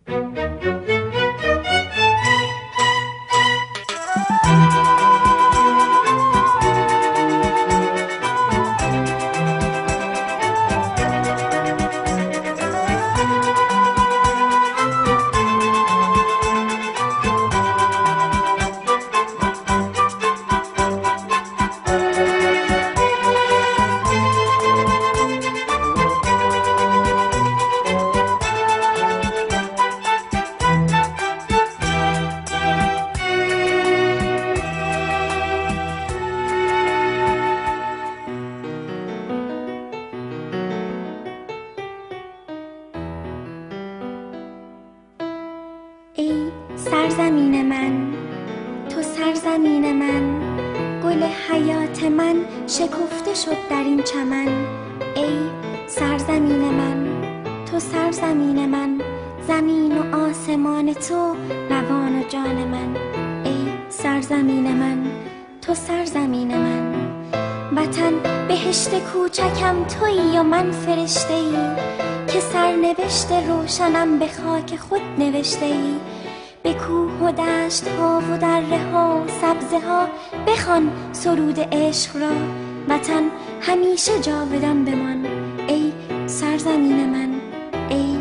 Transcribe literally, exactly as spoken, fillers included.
ای سرزمین من، تو سرزمین من، گل حیات من شکفته شد در این چمن. ای سرزمین من، تو سرزمین من، زمین و آسمان تو روان و جان من. ای سرزمین من، تو سرزمین من، وطن بهشت کوچکم تویی و من فرشته ای که سرنوشت روشنم به خاک خود نوشته ای. به کوه و دشت ها و دره ها و سبزه ها بخوان سرود عشق را، وطن همیشه جاودان بمان. ای سرزمین من، ای